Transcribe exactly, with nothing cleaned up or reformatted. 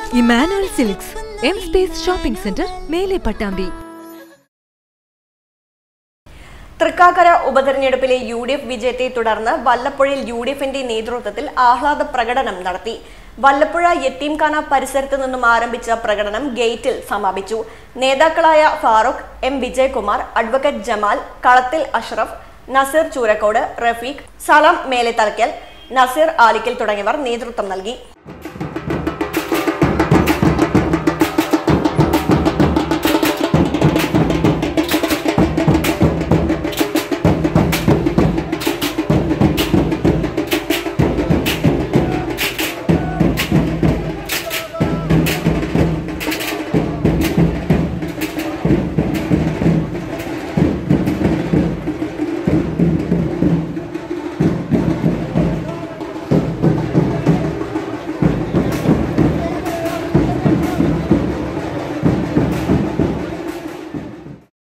Emmanuel silks M space shopping centre Mele Pattambi. Thrikkakara ഉപതെരഞ്ഞെടുപ്പിലെ U D F വിജയത്തെ തുടർന്ന് വല്ലപ്പുഴയിൽ യു ഡി എഫിന്റെ നേതൃത്വത്തിൽ ആഹ്ലാദ പ്രകടനം നടത്തി. വല്ലപ്പുഴ യത്തീംഖാന പരിസരത്ത് നിന്നും ആരംഭിച്ച പ്രകടനം ഗേറ്റിൽ സമാപിച്ചു. നേതാക്കളായ ഫാറൂഖ്, എം വിജയകുമാർ, അഡ്വക്കേറ്റ് ജമാൽ, കളത്തിൽ അഷ്റഫ്, നസീർ ചൂരക്കോട്, റഫീഖ്, സലാം മേലെത്തലക്കൽ, നസീർ ആലിക്കൽ തുടങ്ങിയവർ നേതൃത്വം നൽകി.